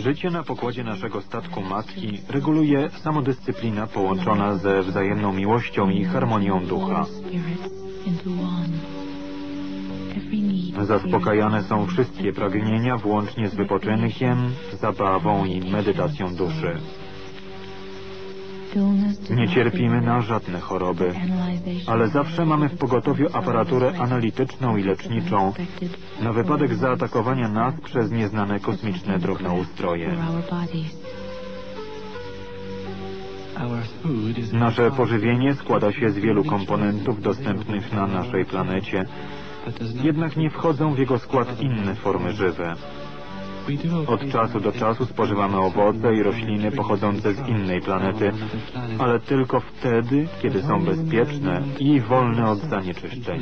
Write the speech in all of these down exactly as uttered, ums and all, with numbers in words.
Życie na pokładzie naszego statku matki reguluje samodyscyplina połączona ze wzajemną miłością i harmonią ducha. Zaspokajane są wszystkie pragnienia, włącznie z wypoczynkiem, zabawą i medytacją duszy. Nie cierpimy na żadne choroby, ale zawsze mamy w pogotowiu aparaturę analityczną i leczniczą na wypadek zaatakowania nas przez nieznane kosmiczne drobnoustroje. Nasze pożywienie składa się z wielu komponentów dostępnych na naszej planecie, jednak nie wchodzą w jego skład inne formy żywe. Od czasu do czasu spożywamy owoce i rośliny pochodzące z innej planety, ale tylko wtedy, kiedy są bezpieczne i wolne od zanieczyszczeń.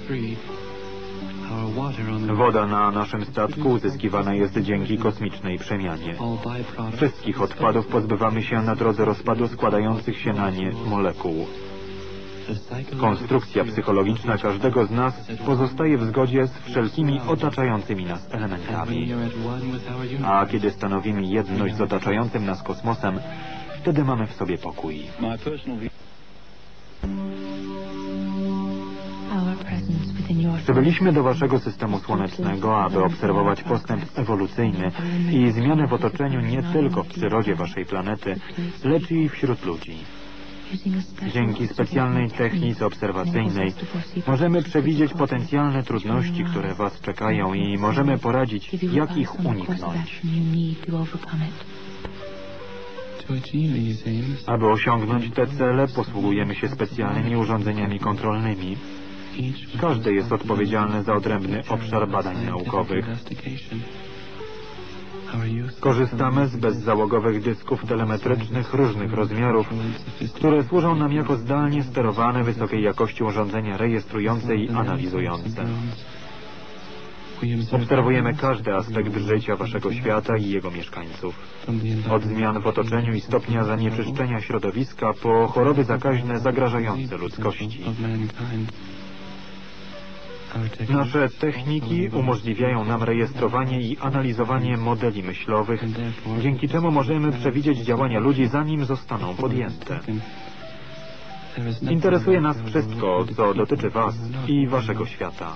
Woda na naszym statku uzyskiwana jest dzięki kosmicznej przemianie. Wszystkich odpadów pozbywamy się na drodze rozpadu składających się na nie molekuł. Konstrukcja psychologiczna każdego z nas pozostaje w zgodzie z wszelkimi otaczającymi nas elementami. A kiedy stanowimy jedność z otaczającym nas kosmosem, wtedy mamy w sobie pokój. Przybyliśmy do waszego systemu słonecznego, aby obserwować postęp ewolucyjny i zmiany w otoczeniu nie tylko w przyrodzie waszej planety, lecz i wśród ludzi. Dzięki specjalnej technice obserwacyjnej możemy przewidzieć potencjalne trudności, które was czekają i możemy poradzić, jak ich uniknąć. Aby osiągnąć te cele, posługujemy się specjalnymi urządzeniami kontrolnymi. Każde jest odpowiedzialne za odrębny obszar badań naukowych. Korzystamy z bezzałogowych dysków telemetrycznych różnych rozmiarów, które służą nam jako zdalnie sterowane wysokiej jakości urządzenia rejestrujące i analizujące. Obserwujemy każdy aspekt życia waszego świata i jego mieszkańców. Od zmian w otoczeniu i stopnia zanieczyszczenia środowiska po choroby zakaźne zagrażające ludzkości. Nasze techniki umożliwiają nam rejestrowanie i analizowanie modeli myślowych, dzięki czemu możemy przewidzieć działania ludzi, zanim zostaną podjęte. Interesuje nas wszystko, co dotyczy was i waszego świata.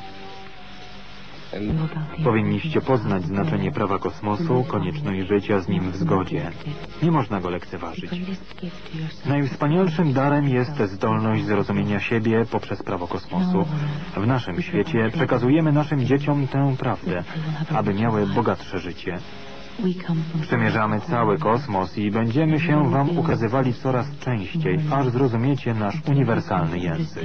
Powinniście poznać znaczenie prawa kosmosu, konieczność życia z nim w zgodzie. Nie można go lekceważyć. Najwspanialszym darem jest zdolność zrozumienia siebie poprzez prawo kosmosu. W naszym świecie przekazujemy naszym dzieciom tę prawdę, aby miały bogatsze życie. Przemierzamy cały kosmos i będziemy się wam ukazywali coraz częściej, aż zrozumiecie nasz uniwersalny język.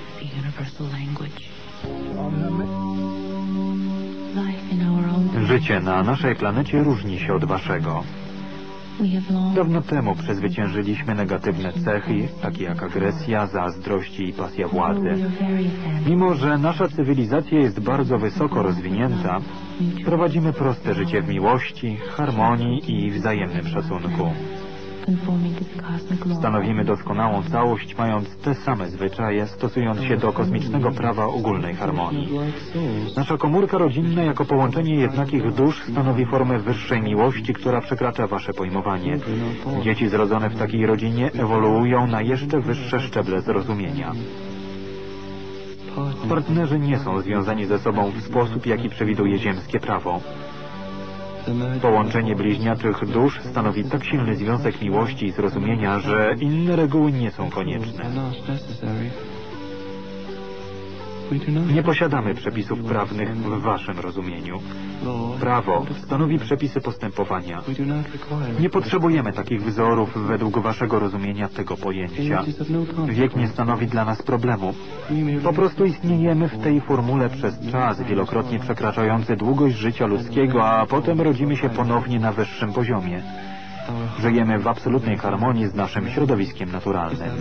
Życie na naszej planecie różni się od waszego. Dawno temu przezwyciężyliśmy negatywne cechy, takie jak agresja, zazdrość i pasja władzy. Mimo że nasza cywilizacja jest bardzo wysoko rozwinięta, prowadzimy proste życie w miłości, harmonii i wzajemnym szacunku. Stanowimy doskonałą całość, mając te same zwyczaje, stosując się do kosmicznego prawa ogólnej harmonii. Nasza komórka rodzinna jako połączenie jednakich dusz stanowi formę wyższej miłości, która przekracza wasze pojmowanie. Dzieci zrodzone w takiej rodzinie ewoluują na jeszcze wyższe szczeble zrozumienia. Partnerzy nie są związani ze sobą w sposób, jaki przewiduje ziemskie prawo. Połączenie bliźniaczych dusz stanowi tak silny związek miłości i zrozumienia, że inne reguły nie są konieczne. Nie posiadamy przepisów prawnych w waszym rozumieniu. Prawo stanowi przepisy postępowania. Nie potrzebujemy takich wzorów według waszego rozumienia tego pojęcia. Wiek nie stanowi dla nas problemu. Po prostu istniejemy w tej formule przez czas wielokrotnie przekraczający długość życia ludzkiego, a potem rodzimy się ponownie na wyższym poziomie. Żyjemy w absolutnej harmonii z naszym środowiskiem naturalnym.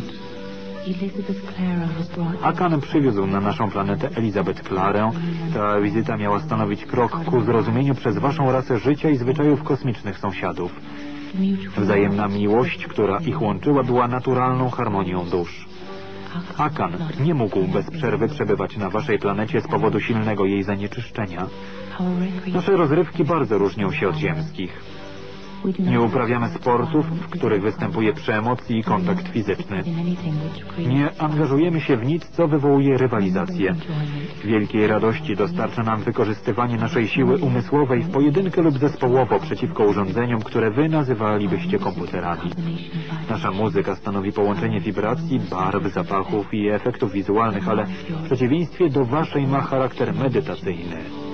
Akan przywiózł na naszą planetę Elizabeth Clarę. Ta wizyta miała stanowić krok ku zrozumieniu przez waszą rasę życia i zwyczajów kosmicznych sąsiadów. Wzajemna miłość, która ich łączyła, była naturalną harmonią dusz. Akan nie mógł bez przerwy przebywać na waszej planecie z powodu silnego jej zanieczyszczenia. Nasze rozrywki bardzo różnią się od ziemskich. Nie uprawiamy sportów, w których występuje przemoc i kontakt fizyczny. Nie angażujemy się w nic, co wywołuje rywalizację. Wielkiej radości dostarcza nam wykorzystywanie naszej siły umysłowej w pojedynkę lub zespołowo przeciwko urządzeniom, które wy nazywalibyście komputerami. Nasza muzyka stanowi połączenie wibracji, barw, zapachów i efektów wizualnych, ale w przeciwieństwie do waszej ma charakter medytacyjny.